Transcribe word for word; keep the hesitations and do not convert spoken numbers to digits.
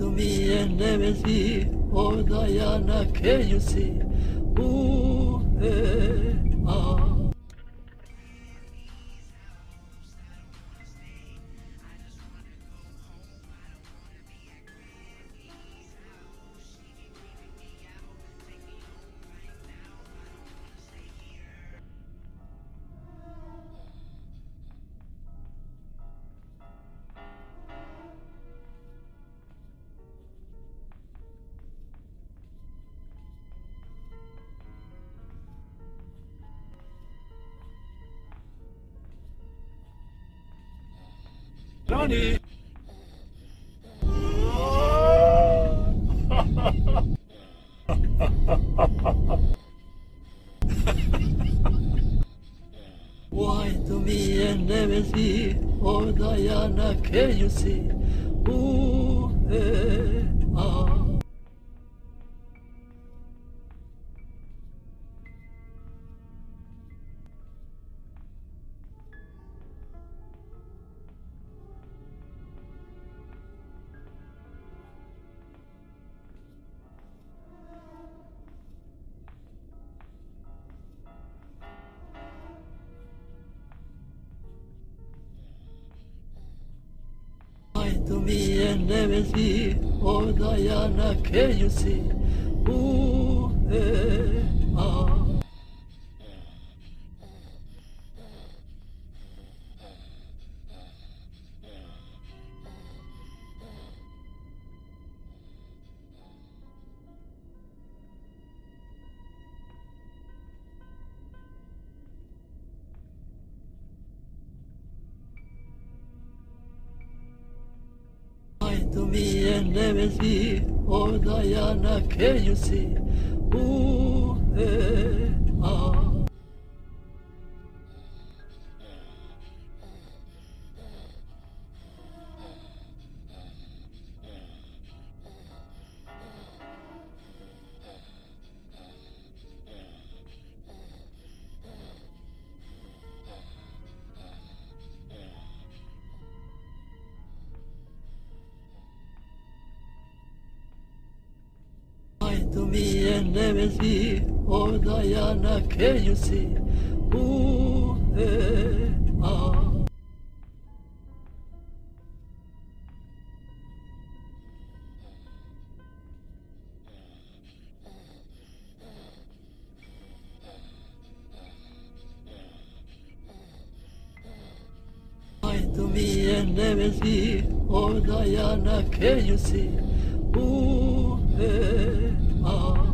to me and never see. Oh, Diana, can you see? Ooh, eh, ah. Johnny! Why to me and never see? Oh, Diana, can you see? Ooh, eh, ah. To me and never see. Oh, Diana, can you see? Ooh, eh, ah. To me and never see. Oh, Diana, can you see? Ooh, eh, ah. To me and never see. Oh, Diana, can you see? Ooh, eh, ah. To me and never see. Oh, Diana, can you see? Ooh, eh, ah.